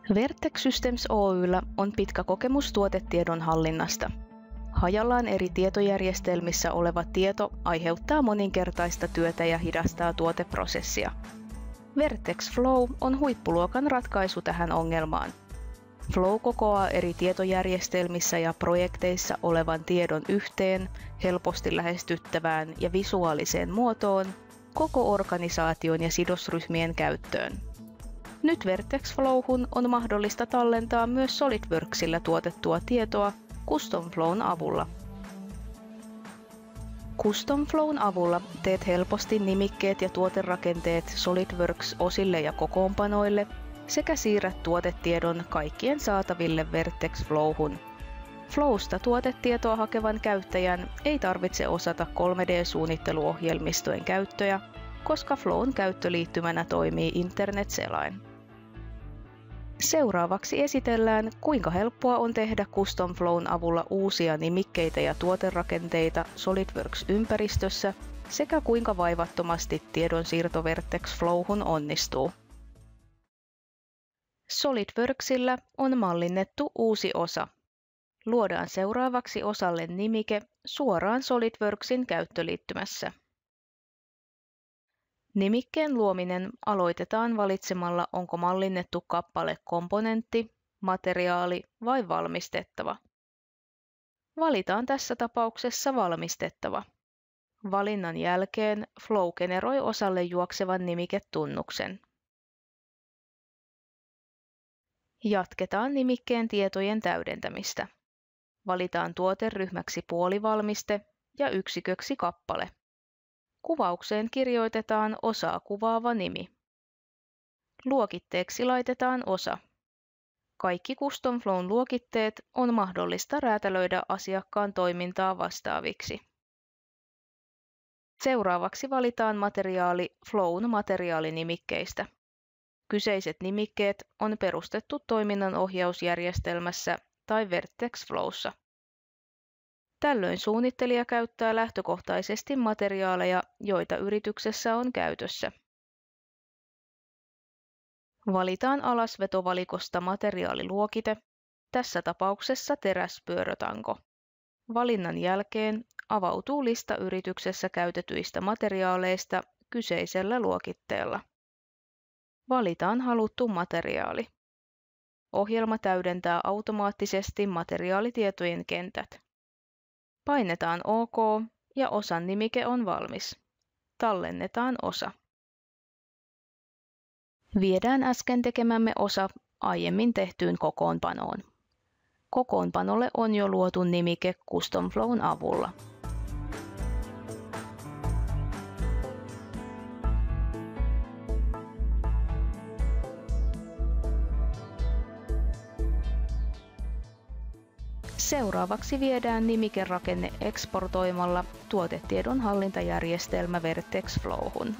Vertex Systems Oy:llä on pitkä kokemus tuotetiedon hallinnasta. Hajallaan eri tietojärjestelmissä oleva tieto aiheuttaa moninkertaista työtä ja hidastaa tuoteprosessia. Vertex Flow on huippuluokan ratkaisu tähän ongelmaan. Flow kokoaa eri tietojärjestelmissä ja projekteissa olevan tiedon yhteen, helposti lähestyttävään ja visuaaliseen muotoon, koko organisaation ja sidosryhmien käyttöön. Nyt Vertex Flowhun on mahdollista tallentaa myös SolidWorksilla tuotettua tietoa Custom Flown avulla. Custom Flown avulla teet helposti nimikkeet ja tuoterakenteet SolidWorks-osille ja kokoonpanoille sekä siirrät tuotetiedon kaikkien saataville Vertex Flowhun. Flowsta tuotetietoa hakevan käyttäjän ei tarvitse osata 3D-suunnitteluohjelmistojen käyttöjä, koska Flown käyttöliittymänä toimii internet-selain. Seuraavaksi esitellään, kuinka helppoa on tehdä Custom Flown avulla uusia nimikkeitä ja tuoterakenteita SolidWorks-ympäristössä sekä kuinka vaivattomasti tiedonsiirto Vertex Flowhun onnistuu. SolidWorksilla on mallinnettu uusi osa. Luodaan seuraavaksi osalle nimike suoraan SolidWorksin käyttöliittymässä. Nimikkeen luominen aloitetaan valitsemalla, onko mallinnettu kappale komponentti, materiaali vai valmistettava. Valitaan tässä tapauksessa valmistettava. Valinnan jälkeen Flow generoi osalle juoksevan nimiketunnuksen. Jatketaan nimikkeen tietojen täydentämistä. Valitaan tuoteryhmäksi puolivalmiste ja yksiköksi kappale. Kuvaukseen kirjoitetaan osaa kuvaava nimi. Luokitteeksi laitetaan osa. Kaikki Custom Flown luokitteet on mahdollista räätälöidä asiakkaan toimintaa vastaaviksi. Seuraavaksi valitaan materiaali Flown materiaalinimikkeistä. Kyseiset nimikkeet on perustettu toiminnanohjausjärjestelmässä tai Vertex Flowssa. Tällöin suunnittelija käyttää lähtökohtaisesti materiaaleja, joita yrityksessä on käytössä. Valitaan alasvetovalikosta materiaaliluokite, tässä tapauksessa teräspyörötanko. Valinnan jälkeen avautuu lista yrityksessä käytetyistä materiaaleista kyseisellä luokitteella. Valitaan haluttu materiaali. Ohjelma täydentää automaattisesti materiaalitietojen kentät. Painetaan OK ja osan nimike on valmis. Tallennetaan osa. Viedään äsken tekemämme osa aiemmin tehtyyn kokoonpanoon. Kokoonpanolle on jo luotu nimike Custom Flown avulla. Seuraavaksi viedään nimikerakenne eksportoimalla tuotetiedon hallintajärjestelmä Vertex Flowhun.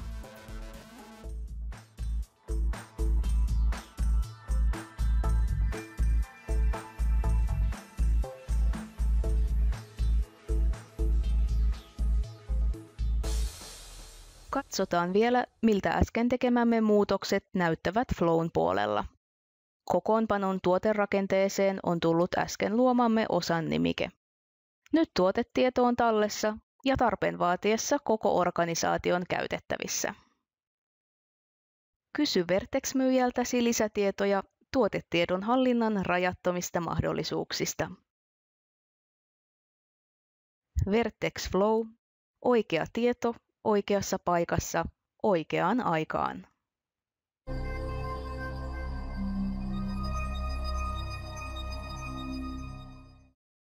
Katsotaan vielä, miltä äsken tekemämme muutokset näyttävät Flown puolella. Kokoonpanon tuoterakenteeseen on tullut äsken luomamme osan nimike. Nyt tuotetieto on tallessa ja tarpeen vaatiessa koko organisaation käytettävissä. Kysy Vertex-myyjältäsi lisätietoja tuotetiedon hallinnan rajattomista mahdollisuuksista. Vertex Flow, oikea tieto oikeassa paikassa oikeaan aikaan.